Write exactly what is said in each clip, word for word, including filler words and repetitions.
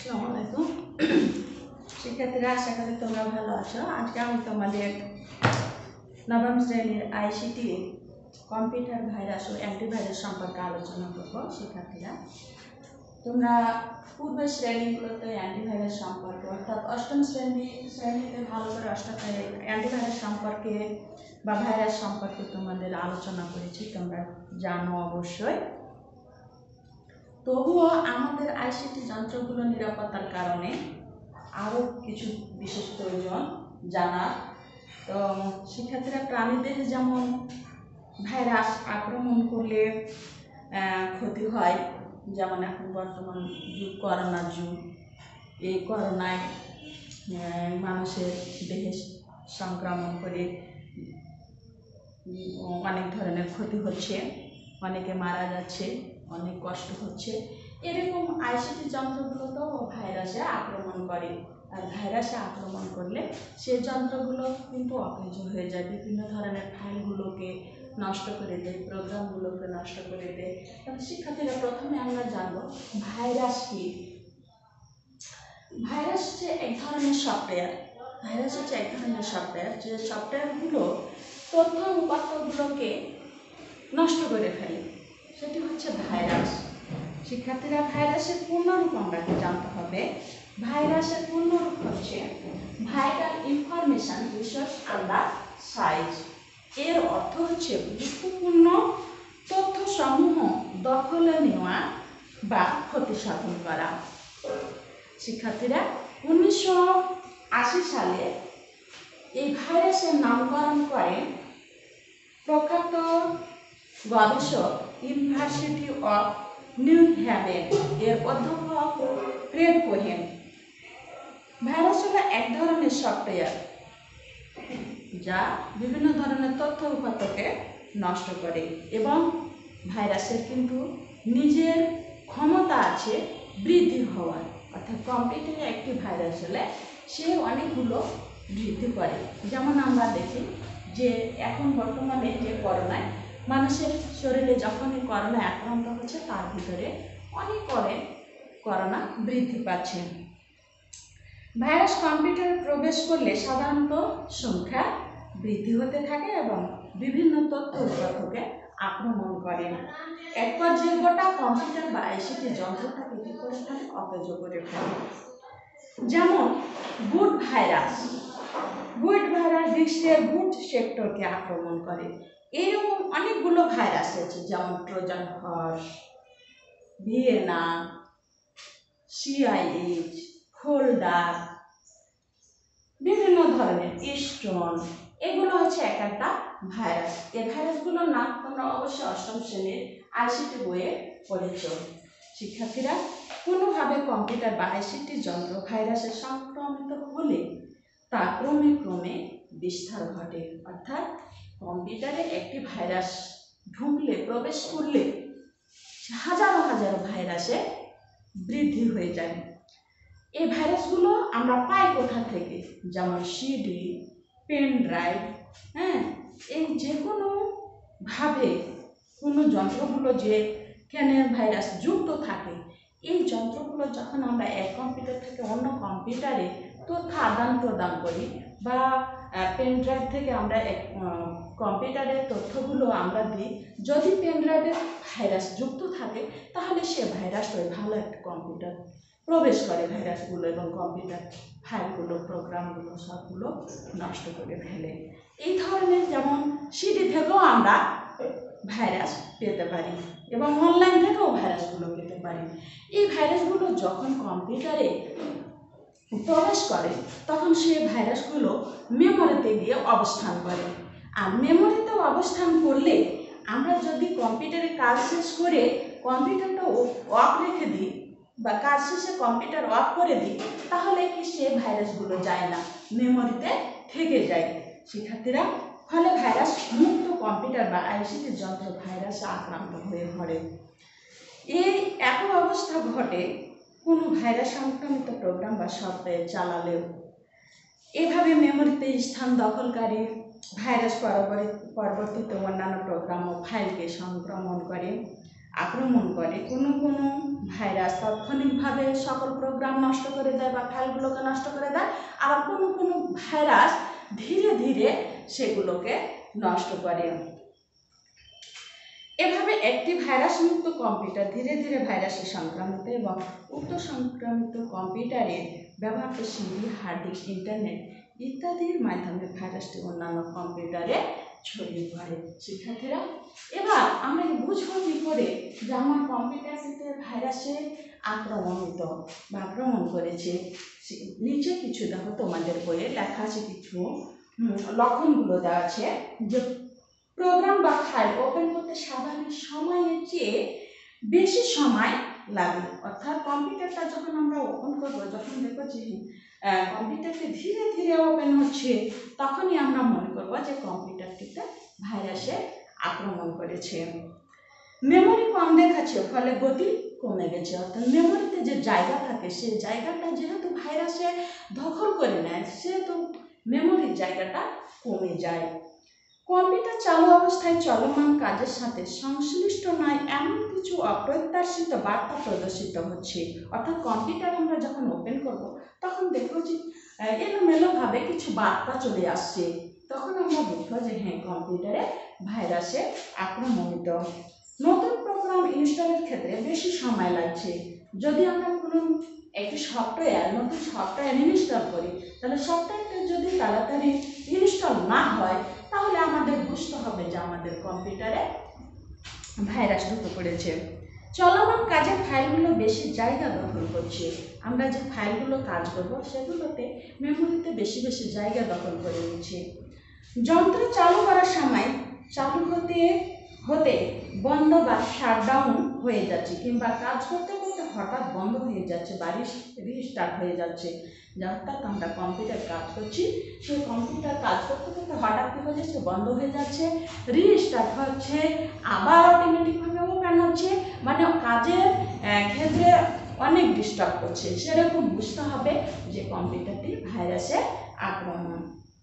আসসালামু আলাইকুম শিক্ষার্থীরা, আশা করি তোমরা ভালো আছো। আজকে আমি তোমাদের নবম শ্রেণীর আইসিটি কম্পিউটার ভাইরাস ও অ্যান্টিভাইরাস সম্পর্কে আলোচনা করব। শিক্ষার্থীরা, তোমরা পূর্বের শ্রেণীগুলোতে অ্যান্টিভাইরাস সম্পর্কে অর্থাৎ অষ্টম শ্রেণী শ্রেণীতে ভালো করে অষ্টম অ্যান্টিভাইরাস সম্পর্কে বা ভাইরাস সম্পর্কে তোমাদের আলোচনা করেছি, তোমরা জানো অবশ্যই। তবুও আমাদের আইসিটি যন্ত্রগুলো নিরাপত্তার কারণে আরও কিছু বিশেষ প্রয়োজন জানা। তো শিক্ষার্থীরা, প্রাণীদের যেমন ভাইরাস আক্রমণ করলে ক্ষতি হয়, যেমন এখন বর্তমান যুগ করোনার যুগ। এই করোনায় মানুষের দেহে সংক্রমণ করে অনেক ধরনের ক্ষতি হচ্ছে, অনেকে মারা যাচ্ছে, অনেক কষ্ট হচ্ছে। এরকম আইসিটি যন্ত্রগুলো তো ভাইরাসে আক্রমণ করে, আর ভাইরাসে আক্রমণ করলে সেই যন্ত্রগুলো কিন্তু অকেজ হয়ে যায়, বিভিন্ন ধরনের ফাইলগুলোকে নষ্ট করে দেয়, প্রোগ্রামগুলোকে নষ্ট করে দেয়। তাহলে শিক্ষার্থীরা, প্রথমে আমরা জানবো ভাইরাস কি। ভাইরাস হচ্ছে এক ধরনের সফটওয়্যার ভাইরাস হচ্ছে এক ধরনের সফটওয়্যার যে সফটওয়্যারগুলো তথ্য উপাত্তগুলোকে নষ্ট করে ফেলে, সেটি হচ্ছে ভাইরাস। শিক্ষার্থীরা, ভাইরাসের পূর্ণরূপ আমরা জানতে হবে। ভাইরাসের পূর্ণরূপ হচ্ছে viral information resource under size. এর অর্থ হচ্ছে গুরুত্বপূর্ণ তথ্যসমূহ দখলে নেওয়া বা ক্ষতি সাধন করা। শিক্ষার্থীরা, উনিশশো আশি সালে এই ভাইরাসের নামকরণ করেন প্রখ্যাত গবেষক ইউনিভার্সিটি অফ নিউ হ্যাভেন এর অধ্যাপক ফ্রেড কোহেন। ভাইরাস হলো এক ধরনের সফটওয়্যার যা বিভিন্ন ধরনের তথ্য উপাত্তকে নষ্ট করে, এবং ভাইরাসের কিন্তু নিজের ক্ষমতা আছে বৃদ্ধি হওয়ার। অর্থাৎ কম্পিউটারে একটি ভাইরাস হলে সে অনেকগুলো বৃদ্ধি করে। যেমন আমরা দেখি যে এখন বর্তমানে যে করোনায় মানুষের শরীরে যখনই করোনা আক্রান্ত হচ্ছে, তার ভিতরে অনেক করে করোনা বৃদ্ধি পাচ্ছে। ভাইরাস কম্পিউটারে প্রবেশ করলে সাধারণত সংখ্যা বৃদ্ধি হতে থাকে এবং বিভিন্ন তথ্য উপাত্তকে আক্রমণ করে। এক পর্যায়ে গোটা কম্পিউটার বা আইসিটি যন্ত্রটাকে কি করে থাকে, অকেজ করে ফেলে। যেমন বুট ভাইরাস বুট ভাইরাস বিশ্বের বুট সেক্টরকে আক্রমণ করে। এরকম অনেকগুলো ভাইরাস আছে, যেমন Trojan horse, Vienna, CIH, folder, বিভিন্ন ধরনের স্টোন, এগুলো হচ্ছে এক একটা ভাইরাস। এই ভাইরাসগুলোর নাম তোমরা অবশ্যই অষ্টম শ্রেণীর আইসিটি বইয়ে পড়েছ। শিক্ষার্থীরা, কোনোভাবে কম্পিউটার বা আইসিটি যন্ত্র ভাইরাসে সংক্রমিত হলে তা ক্রমে ক্রমে বিস্তার ঘটে। অর্থাৎ কম্পিউটারে একটি ভাইরাস ঢুকলে, প্রবেশ করলে হাজারো হাজারো ভাইরাসে বৃদ্ধি হয়ে যায়। এই ভাইরাসগুলো আমরা পাই কোথা থেকে? যেমন সিডি, পেন ড্রাইভ, হ্যাঁ, এই যে কোনো ভাবে কোনো যন্ত্রগুলো যে কেনে ভাইরাস যুক্ত থাকে, এই যন্ত্রগুলো যখন আমরা এক কম্পিউটার থেকে অন্য কম্পিউটারে তথ্য আদান প্রদান করি, বা পেন ড্রাইভ থেকে আমরা এক কম্পিউটারের তথ্যগুলো আমরা দিই, যদি পেন ড্রাইভে ভাইরাস যুক্ত থাকে, তাহলে সে ভাইরাস ওই ভালো একটা কম্পিউটার প্রবেশ করে ভাইরাসগুলো, এবং কম্পিউটার ফাইলগুলো, প্রোগ্রামগুলো সবগুলো নষ্ট করে ফেলে। এই ধরনের যেমন সিডি থেকেও আমরা ভাইরাস পেতে পারি, এবং অনলাইন থেকেও ভাইরাসগুলো পেতে পারি। এই ভাইরাসগুলো যখন কম্পিউটারে প্রবেশ করে, তখন সেই ভাইরাসগুলো মেমোরিতে গিয়ে অবস্থান করে। আর মেমোরিতে অবস্থান করলে আমরা যদি কম্পিউটারে কাজ শেষ করে কম্পিউটারটা অফ রেখে দিই, বা কাজ শেষে কম্পিউটার অফ করে দিই, তাহলে কি সে ভাইরাসগুলো যায় না, মেমোরিতে থেকে যায়। শিক্ষার্থীরা, ফলে ভাইরাস মুক্ত কম্পিউটার বা আইসিটি যন্ত্র ভাইরাসে আক্রান্ত হয়ে পড়ে। এই একই অবস্থা ঘটে কোনো ভাইরাস সংক্রমিত প্রোগ্রাম বা সফটওয়্যার চালালেও। এভাবে মেমোরিতে স্থান দখলকারী ভাইরাস পরবর্তীতে অন্যান্য প্রোগ্রাম ও ফাইলকে সংক্রমণ করে। আক্রমণ করে। কোনো কোনো ভাইরাস তাৎক্ষণিকভাবে সকল প্রোগ্রাম নষ্ট করে দেয় বা ফাইলগুলোকে নষ্ট করে দেয়, আবার কোনো কোনো ভাইরাস ধীরে ধীরে সেগুলোকে নষ্ট করে। এভাবে একটি ভাইরাস মুক্ত কম্পিউটার ধীরে ধীরে ভাইরাসে সংক্রামিত এবং উক্ত সংক্রামিত কম্পিউটারের ব্যবহৃত সিডি, হার্ড ডিস্ক, ইন্টারনেট ইত্যাদির মাধ্যমে ভাইরাসটি অন্যান্য কম্পিউটারে ছড়িয়ে পড়ে। শিক্ষার্থীরা, এবার আমরা বুঝবো কি করে যে আমার কম্পিউটারটিতে ভাইরাসে আক্রমণিত বা আক্রমণ করেছে। নিচে কিছু দেখো, তোমাদের বইয়ে লেখা আছে কিছু লক্ষণগুলো দেওয়া আছে যে প্রোগ্রাম বা ফাইল ওপেন করতে স্বাভাবিক সময়ের চেয়ে বেশি সময় লাগে। অর্থাৎ কম্পিউটারটা যখন আমরা ওপেন করবো, যখন দেখবো যে কম্পিউটারটি ধীরে ধীরে ওপেন হচ্ছে, তখনই আমরা মনে করবো যে কম্পিউটারটিতে ভাইরাসে আক্রমণ করেছে। মেমোরি কম দেখাচ্ছে, ফলে গতি কমে গেছে। অর্থাৎ মেমোরিতে যে জায়গা থাকে সেই জায়গাটা যেহেতু ভাইরাসে দখল করে নেয়, সেহেতু মেমোরির জায়গাটা কমে যায়। কম্পিউটার চালু অবস্থায় চলমান কাজের সাথে সংশ্লিষ্ট নয় এমন কিছু অপ্রত্যাশিত বার্তা প্রদর্শিত হচ্ছে। অর্থাৎ কম্পিউটার আমরা যখন ওপেন করব, তখন দেখবো যে এলোমেলোভাবে কিছু বার্তা চলে আসছে, তখন আমরা বুঝবো যে হ্যাঁ, কম্পিউটারে ভাইরাসে আক্রমণিত। নতুন প্রোগ্রাম ইনস্টলের ক্ষেত্রে বেশি সময় লাগছে। যদি আমরা কোনো একটি সফটওয়্যার নতুন সফটওয়্যার ইনস্টল করি, তাহলে সফটওয়্যারটা যদি তাড়াতাড়ি ইনস্টল না হয়, তাহলে আমাদের বুঝতে হবে যে আমাদের কম্পিউটারে ভাইরাস ঢুকে পড়েছে। চলমান কাজের ফাইলগুলো বেশি জায়গা দখল করছে। আমরা যে ফাইলগুলো কাজ করব সেগুলোতে মেমোরিতে বেশি বেশি জায়গা দখল করে নিচ্ছে। যন্ত্র চালু করার সময় চালু হতে হতে বন্ধ বা শাটডাউন হয়ে যাচ্ছে, কিংবা কাজ করতে করতে হঠাৎ বন্ধ হয়ে যাচ্ছে বা রিস্টার্ট হয়ে যাচ্ছে। অর্থাৎ আমরা কম্পিউটার কাজ করছি, সেই কম্পিউটার কাজ করতে করতে হঠাৎ কী হয়ে যাচ্ছে, বন্ধ হয়ে যাচ্ছে, রিস্টার্ট হচ্ছে, আবার অটোমেটিকভাবে ওপেন হচ্ছে, মানে কাজের ক্ষেত্রে অনেক ডিস্টার্ব করছে। সেরকম বুঝতে হবে যে কম্পিউটারটি ভাইরাসে আক্রমণ।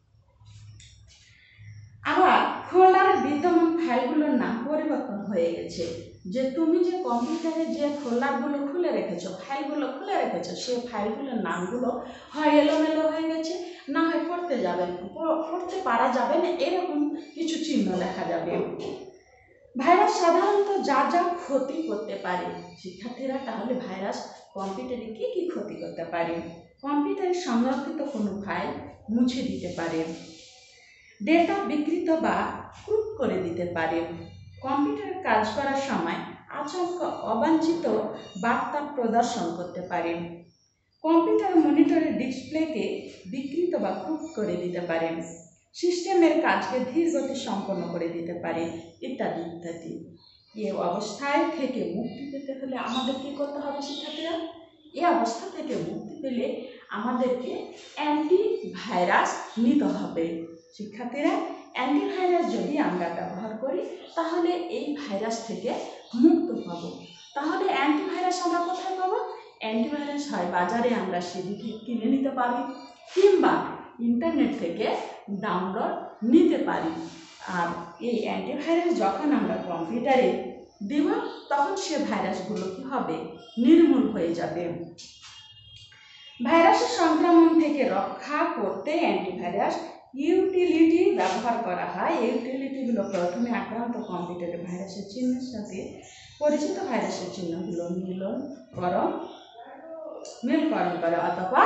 আবার ফোল্ডারের বিদ্যমান ফাইলগুলোর নাম পরিবর্তন হয়ে গেছে। যে তুমি যে কম্পিউটারে যে ফোল্ডারগুলো খুলে রেখেছো, ফাইলগুলো খুলে রেখেছো, সেই ফাইলগুলোর নামগুলো হয় এলোমেলো হয়ে গেছে, না হয় পড়তে যাবে পড়তে পারা যাবে না, এরকম কিছু চিহ্ন লেখা যাবে। ভাইরাস সাধারণত যা যা ক্ষতি করতে পারে। শিক্ষার্থীরা, তাহলে ভাইরাস কম্পিউটারে কি কি ক্ষতি করতে পারে? কম্পিউটারে সংরক্ষিত কোনো ফাইল মুছে দিতে পারে, ডেটা বিকৃত বা ক্রুপ করে দিতে পারে, কম্পিউটারে কাজ করার সময় আচমকা অবাঞ্ছিত বার্তা প্রদর্শন করতে পারে, কম্পিউটার মনিটরের ডিসপ্লেকে বিকৃত বা ক্রুপ করে দিতে পারে, সিস্টেমের কাজকে ধীর গতি সম্পন্ন করে দিতে পারে, ইত্যাদি ইত্যাদি। এই অবস্থায় থেকে মুক্তি পেতে হলে আমাদের কী করতে হবে শিক্ষার্থীরা? এই অবস্থা থেকে মুক্তি পেলে আমাদেরকে অ্যান্টিভাইরাস নিতে হবে। শিক্ষার্থীরা, অ্যান্টিভাইরাস যদি আমরা ব্যবহার করি, তাহলে এই ভাইরাস থেকে মুক্ত পাব। তাহলে অ্যান্টিভাইরাস আমরা কোথায় পাবো? অ্যান্টিভাইরাস হয় বাজারে আমরা সিডি থেকে কিনে নিতে পারি, কিংবা ইন্টারনেট থেকে ডাউনলোড নিতে পারি। আর এই অ্যান্টিভাইরাস যখন আমরা কম্পিউটারে দেব, তখন সে ভাইরাসগুলো কী হবে? নির্মূল হয়ে যাবে। ভাইরাসের সংক্রমণ থেকে রক্ষা করতে অ্যান্টিভাইরাস ইউটিলিটি ব্যবহার করা হয়। ইউটিলিটিগুলো প্রথমে আক্রান্ত কম্পিউটারে ভাইরাসের চিহ্নের সাথে পরিচিত ভাইরাসের চিহ্নগুলো মিলনকরণ মিলকরণ করে, অথবা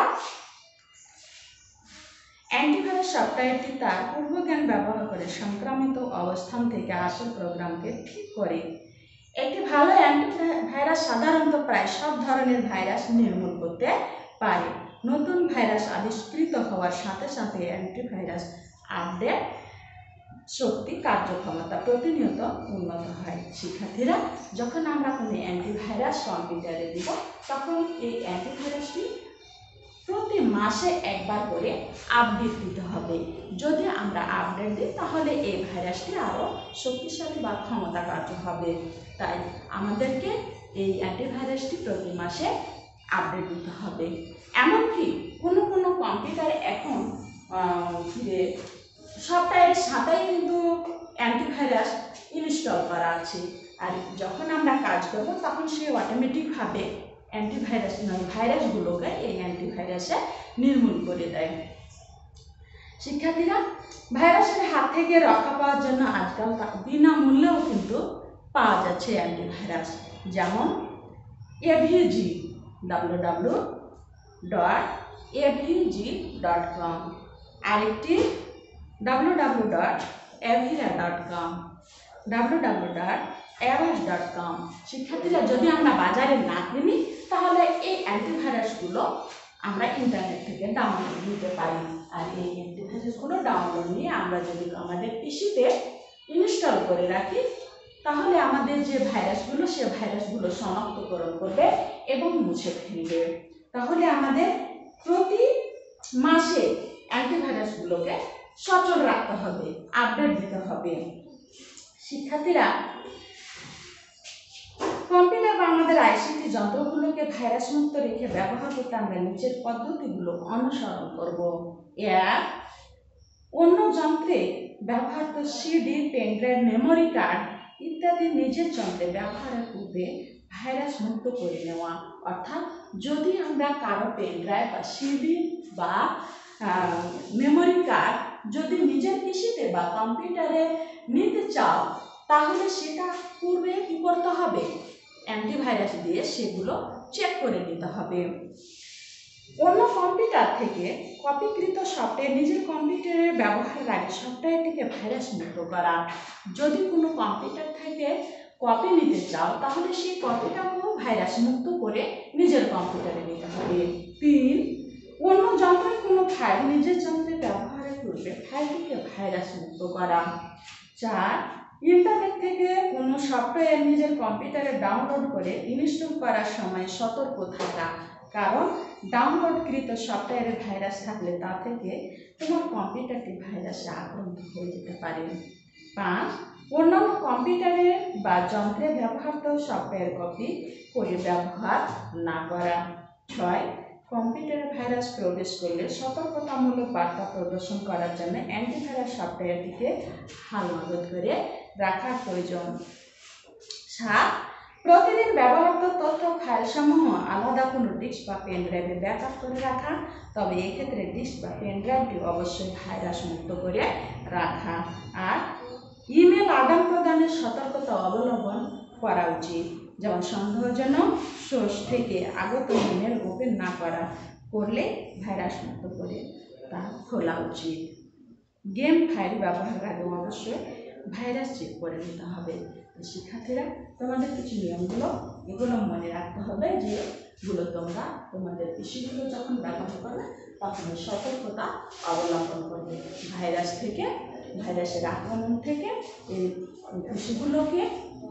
অ্যান্টিভাইরাস সফটওয়্যারটি তার পূর্বজ্ঞান ব্যবহার করে সংক্রামিত অবস্থান থেকে আসল প্রোগ্রামকে ঠিক করে। একটি ভালো অ্যান্টিভাইরাস সাধারণত প্রায় সব ধরনের ভাইরাস নির্মূল করতে পারে। নতুন ভাইরাস আবিষ্কৃত হওয়ার সাথে সাথে অ্যান্টিভাইরাস আপডেট শক্তি কার্যক্ষমতা প্রতিনিয়ত উন্নত হয়। শিক্ষার্থীরা, যখন আমরা কোনো অ্যান্টিভাইরাস কম্পিউটারে দিব, তখন এই অ্যান্টিভাইরাসটি প্রতি মাসে একবার করে আপডেট দিতে হবে। যদি আমরা আপডেট দিই, তাহলে এই ভাইরাসটি আরও শক্তিশালী বা ক্ষমতা কার্য হবে। তাই আমাদেরকে এই অ্যান্টিভাইরাসটি প্রতি মাসে আপডেট দিতে হবে। এমনকি কোনো কোনো কম্পিউটারে এখন যে সফটওয়্যারের সাথেই কিন্তু অ্যান্টিভাইরাস ইনস্টল করা আছে। আর যখন আমরা কাজ করব তখন সে অটোমেটিকভাবে অ্যান্টিভাইরাস নয় ভাইরাসগুলোকে এই অ্যান্টিভাইরাসে নির্মূল করে দেয়। শিক্ষার্থীরা, ভাইরাসের হাত থেকে রক্ষা পাওয়ার জন্য আজকাল বিনামূল্যেও কিন্তু পাওয়া যাচ্ছে অ্যান্টিভাইরাস, যেমন AVG W W dot AVG dot com, আরেকটি W W dot Avira dot com, W W dot Avast dot com. শিক্ষার্থীরা, যদি আমরা বাজারে না কিনি তাহলে এই অ্যান্টিভাইরাসগুলো আমরা ইন্টারনেট থেকে ডাউনলোড নিতে পারি। আর এই অ্যান্টিভাইরাসগুলো ডাউনলোড নিয়ে আমরা যদি আমাদের পিসিতে ইনস্টল করে রাখি তাহলে আমাদের যে ভাইরাসগুলো সে ভাইরাসগুলো শনাক্তকরণ করবে এবং মুছে ফেলবে। তাহলে আমাদের প্রতি মাসে অ্যান্টিভাইরাসগুলোকে সচল রাখতে হবে, আপডেট দিতে হবে। শিক্ষার্থীরা, কম্পিউটার বা আমাদের আইসিটি যন্ত্রগুলোকে ভাইরাস মুক্ত রেখে ব্যবহার করতে আমরা নিচের পদ্ধতিগুলো অনুসরণ করব। এক, অন্য যন্ত্রে ব্যবহৃত সিডি, পেনড্রাইভ, মেমোরি কার্ড ইত্যাদি নিজের যন্ত্রে ব্যবহারের পূর্বে ভাইরাস মুক্ত করে নেওয়া। অর্থাৎ যদি আমরা কারো পেনড্রাইভ বা সিডি বা মেমোরি কার্ড যদি নিজের পিসিতে বা কম্পিউটারে নিতে চাও তাহলে সেটা পূর্বে কী করতে হবে? অ্যান্টিভাইরাস দিয়ে সেগুলো চেক করে নিতে হবে। অন্য কম্পিউটার থেকে কপিকৃত সফটওয়্যার নিজের কম্পিউটারে ব্যবহারের আগে সফটওয়্যারটিকে ভাইরাস মুক্ত করা। যদি কোনো কম্পিউটার থেকে কপি নিতে চাও তাহলে সেই কপিটাকেও ভাইরাস মুক্ত করে নিজের কম্পিউটারে নিতে হবে। তিন, অন্য যন্ত্রের কোনো ফাইল নিজের যন্ত্রে ব্যবহারের পূর্বে ফাইলটিকে ভাইরাস মুক্ত করা। চার, ইন্টারনেট থেকে কোনো সফটওয়্যার নিজের কম্পিউটারে ডাউনলোড করে ইনস্টল করার সময় সতর্ক থাকা, কারণ ডাউনলোডকৃত সফটওয়্যারে ভাইরাস থাকলে তা থেকে তোমার কম্পিউটারটি ভাইরাসে আক্রান্ত হয়ে যেতে পারে। পাঁচ, অন্যান্য কম্পিউটারে বা যন্ত্রে ব্যবহৃত সফটওয়্যার কপি করে ব্যবহার না করা। ছয়, কম্পিউটারে ভাইরাস প্রবেশ করলে সতর্কতামূলক বার্তা প্রদর্শন করার জন্য অ্যান্টিভাইরাস সফটওয়্যারটিকে হালনাগাদ করে রাখার প্রয়োজন। সাত, প্রতিদিন ব্যবহৃত তথ্য ফাইলসমূহ আলাদা কোনো ডিস্ক বা পেন ড্রাইভে ব্যাকআপ করে রাখা, তবে এক্ষেত্রে ডিস্ক বা পেন ড্রাইভটি অবশ্যই ভাইরাস মুক্ত করে রাখা। আর ইমেল আদান প্রদানের সতর্কতা অবলম্বন করা উচিত, যেমন সন্দেহজনক সোর্স থেকে আগত ইমেল ওপেন না করা, করলে ভাইরাস মুক্ত করে তা খোলা উচিত। গেম ফাইল ব্যবহারের আগে অবশ্যই ভাইরাস চেক করে নিতে হবে। শিক্ষার্থীরা, তোমাদের কিছু নিয়মগুলো এগুলো মনে রাখতে হবে, যেগুলো তোমরা তোমাদের পিসিগুলো যখন ব্যবহার করবে তখন সতর্কতা অবলম্বন করবে। ভাইরাস থেকে, ভাইরাসের আক্রমণ থেকে এই পিসিগুলোকে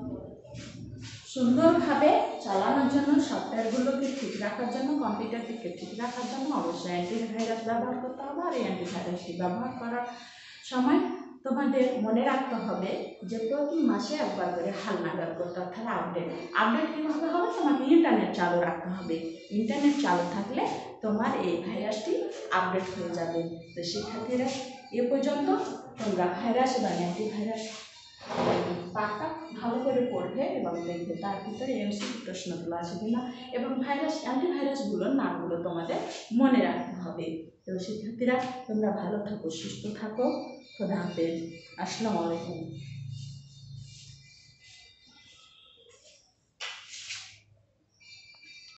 সুন্দরভাবে চালানোর জন্য, সফটওয়্যারগুলোকে ঠিক রাখার জন্য, কম্পিউটারটিকে ঠিক রাখার জন্য অবশ্যই অ্যান্টিভাইরাস ব্যবহার করতে হবে। আর এই অ্যান্টিভাইরাসটি ব্যবহার করার সময় তোমাদের মনে রাখতে হবে যে প্রতি মাসে একবার করে হালনাগাদ করতে, অর্থাৎ আপডেট আপডেট কীভাবে হবে? তোমাকে ইন্টারনেট চালু রাখতে হবে। ইন্টারনেট চালু থাকলে তোমার এই ভাইরাসটি আপডেট হয়ে যাবে। তো শিক্ষার্থীরা, এ পর্যন্ত তোমরা ভাইরাস এবং অ্যান্টিভাইরাস পাঠটা ভালো করে পড়বে এবং দেখবে তার ভিতরে এমসিকিউ প্রশ্নগুলো আছে কিনা এবং ভাইরাস অ্যান্টিভাইরাসগুলোর নামগুলো তোমাদের মনে রাখতে হবে। তো শিক্ষার্থীরা, তোমরা ভালো থাকো, সুস্থ থাকো। খোদা হাফেজ। আসসালামু আলাইকুম।